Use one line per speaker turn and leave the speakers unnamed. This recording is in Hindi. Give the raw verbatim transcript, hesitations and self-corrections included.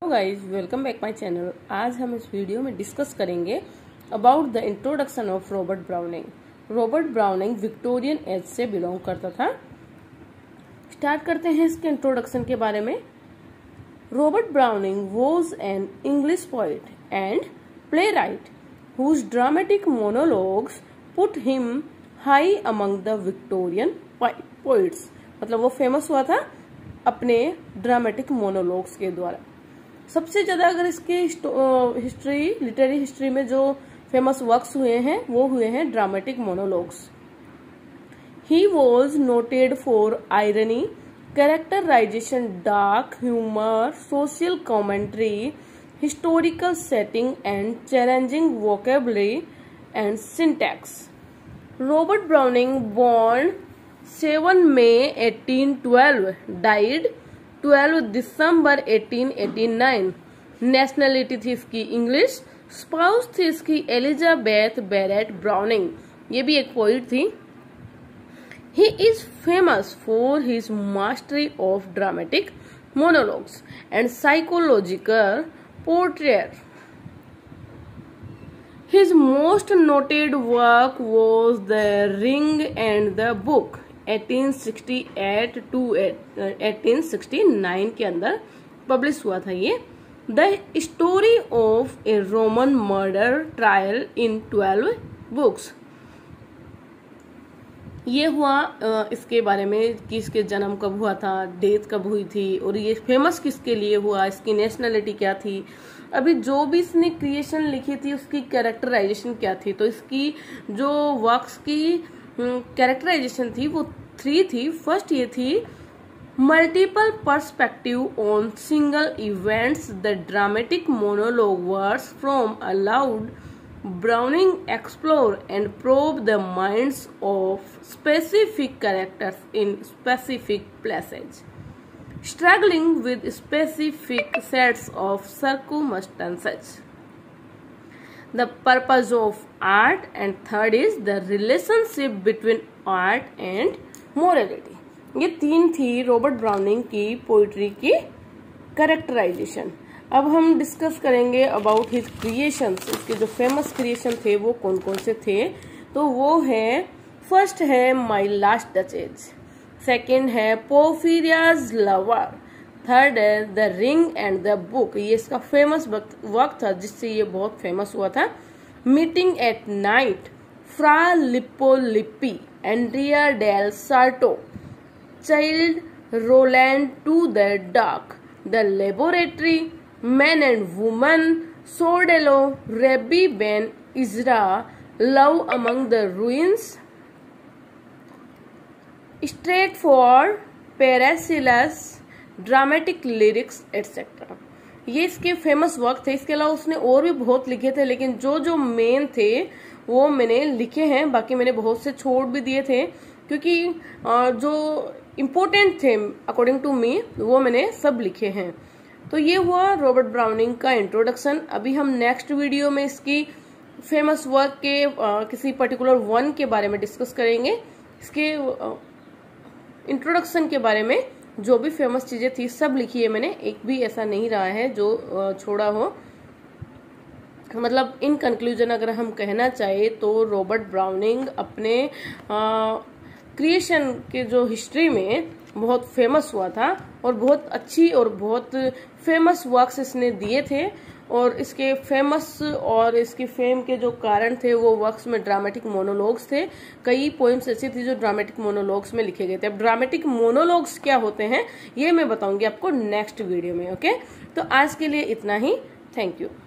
Guys, welcome back my channel. आज हम इस वीडियो में डिस्कस करेंगे about the introduction of Robert Browning. Robert Browning Victorian age से बिलोंग करता था। स्टार्ट करते हैं इसके इंट्रोडक्शन के बारे में। Robert Browning was an English poet and playwright whose dramatic monologues put him high among the Victorian poets. मतलब वो फेमस हुआ था अपने ड्रामेटिक मोनोलॉग्स के द्वारा। सबसे ज्यादा अगर इसके हिस्ट्री लिटरेरी हिस्ट्री में जो फेमस वर्क्स हुए हैं वो हुए हैं dramatic monologues. He was noted for irony, characterization, dark humour, social commentary, historical setting and challenging vocabulary and syntax. Robert Browning born seven May eighteen twelve, died twelve December eighteen eighty nine. Nationality थी इसकी इंग्लिश। स्पाउस थी इसकी एलिजाबेथ बैरेट ब्राउनिंग, ये भी एक पोइट थी। He is famous for his mastery of dramatic monologues and psychological portrait. His most noted work was The Ring and the Book eighteen sixty eight to eighteen sixty nine के अंदर पब्लिश हुआ था ये। The story of a Roman murder trial in twelve books. ये हुआ इसके बारे में कि इसके जन्म कब हुआ था, डेथ कब हुई थी और ये फेमस किसके लिए हुआ, इसकी नेशनलिटी क्या थी। अभी जो भी इसने क्रिएशन लिखी थी उसकी कैरेक्टराइजेशन क्या थी। तो इसकी जो वर्क्स की कैरेक्टराइजेशन थी वो थ्री थी। फर्स्ट ये थी multiple perspective on single events. The dramatic monologue words from aloud Browning explore and probe the minds of specific characters in specific places, struggling with specific sets of circumstances. The purpose of art, and third is the relationship between art and morality. ये तीन थी रॉबर्ट ब्राउनिंग की पोइट्री की कैरेक्टराइजेशन। अब हम डिस्कस करेंगे अबाउट हिज क्रिएशंस। इसके जो फेमस क्रिएशन थे वो कौन कौन से थे। तो वो है, फर्स्ट है माई लास्ट डचेज, सेकंड है पोर्फिरियाज लवर, थर्ड है the ring and the book. ये इसका फेमस वर्क था जिससे ये बहुत फेमस हुआ था। Meeting at night, Fra Lippo Lippi, Andrea del Sarto, Childe Roland to the dark, the laboratory, Men and Woman, Sordello, Rabbi Ben Ezra, Love Among the Ruins, Straightforward, Paracelsus, Dramatic Lyrics, et cetera. ये इसके फेमस वर्क थे। इसके अलावा उसने और भी बहुत लिखे थे, लेकिन जो जो मेन थे वो मैंने लिखे हैं। बाकी मैंने बहुत से छोड़ भी दिए थे क्योंकि जो इम्पोर्टेंट थे अकॉर्डिंग टू मी वो मैंने सब लिखे हैं। तो ये हुआ रॉबर्ट ब्राउनिंग का इंट्रोडक्शन। अभी हम नेक्स्ट वीडियो में इसकी फेमस वर्क के आ, किसी पर्टिकुलर वन के बारे में डिस्कस करेंगे। इसके इंट्रोडक्शन के बारे में जो भी फेमस चीजें थी सब लिखी है मैंने, एक भी ऐसा नहीं रहा है जो आ, छोड़ा हो। मतलब इन कंक्लूजन अगर हम कहना चाहे तो रॉबर्ट ब्राउनिंग अपने क्रिएशन के जो हिस्ट्री में बहुत फेमस हुआ था और बहुत अच्छी और बहुत फेमस वर्क्स इसने दिए थे। और इसके फेमस और इसकी फेम के जो कारण थे वो वर्क्स में ड्रामेटिक मोनोलॉग्स थे। कई पोएम्स ऐसी थी जो ड्रामेटिक मोनोलॉग्स में लिखे गए थे। अब ड्रामेटिक मोनोलॉग्स क्या होते हैं ये मैं बताऊंगी आपको नेक्स्ट वीडियो में। ओके, तो आज के लिए इतना ही। Thank you.